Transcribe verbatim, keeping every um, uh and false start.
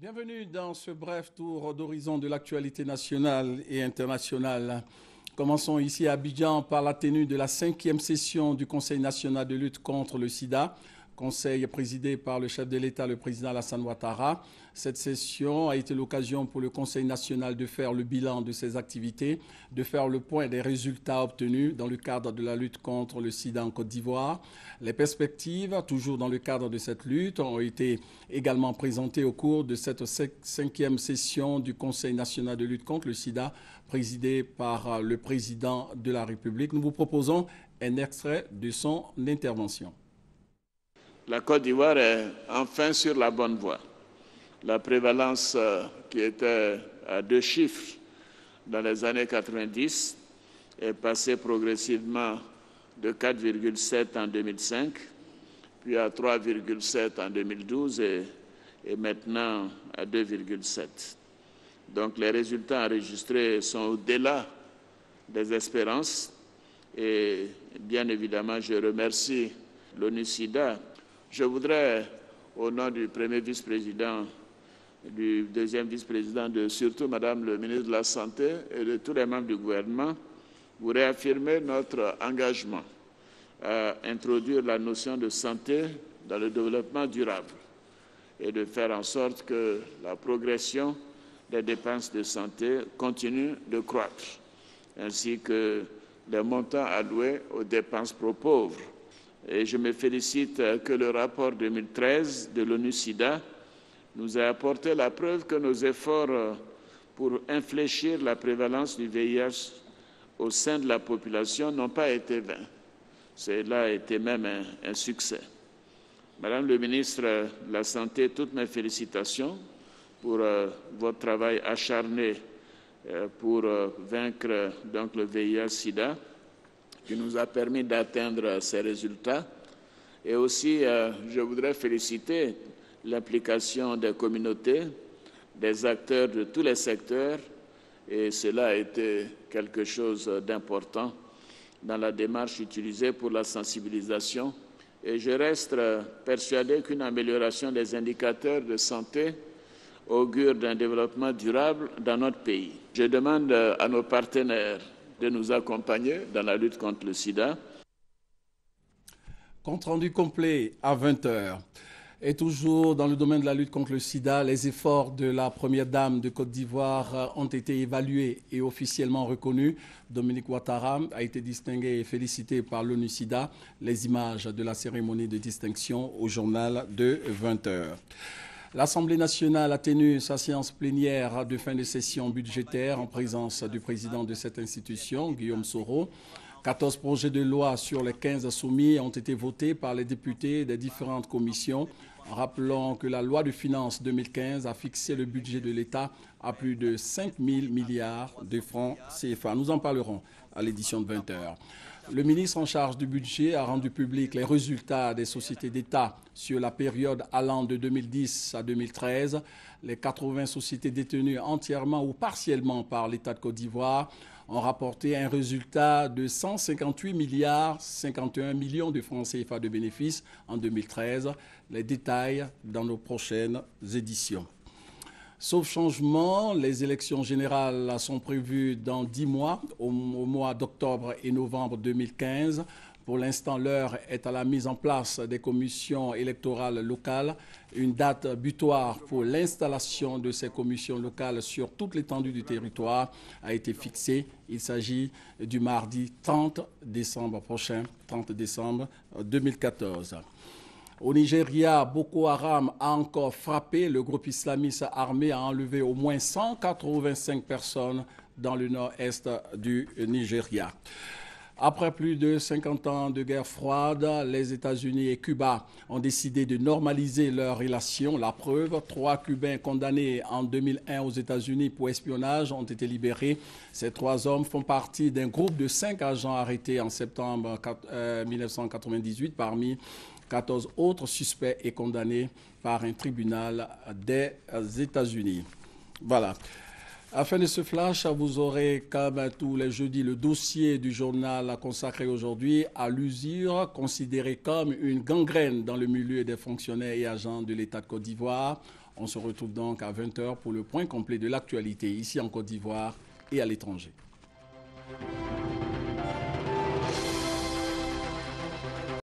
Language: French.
Bienvenue dans ce bref tour d'horizon de l'actualité nationale et internationale. Commençons ici à Abidjan par la tenue de la cinquième session du Conseil national de lutte contre le sida. Conseil présidé par le chef de l'État, le président Alassane Ouattara. Cette session a été l'occasion pour le Conseil national de faire le bilan de ses activités, de faire le point des résultats obtenus dans le cadre de la lutte contre le sida en Côte d'Ivoire. Les perspectives, toujours dans le cadre de cette lutte, ont été également présentées au cours de cette cinquième session du Conseil national de lutte contre le sida, présidé par le président de la République. Nous vous proposons un extrait de son intervention. La Côte d'Ivoire est enfin sur la bonne voie. La prévalence euh, qui était à deux chiffres dans les années quatre-vingt-dix est passée progressivement de quatre virgule sept en deux mille cinq, puis à trois virgule sept en deux mille douze et, et maintenant à deux virgule sept. Donc les résultats enregistrés sont au-delà des espérances et bien évidemment je remercie l'ONU-SIDA. Je voudrais, au nom du premier vice-président, du deuxième vice-président, de surtout Madame le ministre de la Santé et de tous les membres du gouvernement, vous réaffirmer notre engagement à introduire la notion de santé dans le développement durable et de faire en sorte que la progression des dépenses de santé continue de croître, ainsi que les montants alloués aux dépenses pro-pauvres. Et je me félicite que le rapport deux mille treize de l'ONU-SIDA nous ait apporté la preuve que nos efforts pour infléchir la prévalence du V I H au sein de la population n'ont pas été vains. Cela a été même un, un succès. Madame le ministre de la Santé, toutes mes félicitations pour euh, votre travail acharné euh, pour euh, vaincre donc, le V I H sida, qui nous a permis d'atteindre ces résultats. Et aussi, euh, je voudrais féliciter l'implication des communautés, des acteurs de tous les secteurs, et cela a été quelque chose d'important dans la démarche utilisée pour la sensibilisation. Et je reste persuadé qu'une amélioration des indicateurs de santé augure d'un développement durable dans notre pays. Je demande à nos partenaires de nous accompagner dans la lutte contre le sida. Compte rendu complet à vingt heures. Et toujours dans le domaine de la lutte contre le sida, les efforts de la première dame de Côte d'Ivoire ont été évalués et officiellement reconnus. Dominique Ouattara a été distingué et félicité par l'ONU-SIDA. Les images de la cérémonie de distinction au journal de vingt heures. L'Assemblée nationale a tenu sa séance plénière de fin de session budgétaire en présence du président de cette institution, Guillaume Soro. quatorze projets de loi sur les quinze soumis ont été votés par les députés des différentes commissions. Rappelons que la loi de finances deux mille quinze a fixé le budget de l'État à plus de cinq mille milliards de francs C F A. Nous en parlerons à l'édition de vingt heures. Le ministre en charge du budget a rendu public les résultats des sociétés d'État sur la période allant de deux mille dix à deux mille treize. Les quatre-vingts sociétés détenues entièrement ou partiellement par l'État de Côte d'Ivoire ont rapporté un résultat de cent cinquante-huit milliards cinquante et un millions de francs C F A de bénéfices en deux mille treize. Les détails dans nos prochaines éditions. Sauf changement, les élections générales sont prévues dans dix mois, au, au mois d'octobre et novembre deux mille quinze. Pour l'instant, l'heure est à la mise en place des commissions électorales locales. Une date butoir pour l'installation de ces commissions locales sur toute l'étendue du territoire a été fixée. Il s'agit du mardi trente décembre prochain, trente décembre deux mille quatorze. Au Nigeria, Boko Haram a encore frappé. Le groupe islamiste armé a enlevé au moins cent quatre-vingt-cinq personnes dans le nord-est du Nigeria. Après plus de cinquante ans de guerre froide, les États-Unis et Cuba ont décidé de normaliser leurs relations. La preuve, trois Cubains condamnés en deux mille un aux États-Unis pour espionnage ont été libérés. Ces trois hommes font partie d'un groupe de cinq agents arrêtés en septembre mille neuf cent quatre-vingt-dix-huit parmi quatorze autres suspects et condamnés par un tribunal des États-Unis. Voilà. À la fin de ce flash, vous aurez comme tous les jeudis le dossier du journal consacré aujourd'hui à l'usure, considéré comme une gangrène dans le milieu des fonctionnaires et agents de l'État de Côte d'Ivoire. On se retrouve donc à vingt heures pour le point complet de l'actualité ici en Côte d'Ivoire et à l'étranger.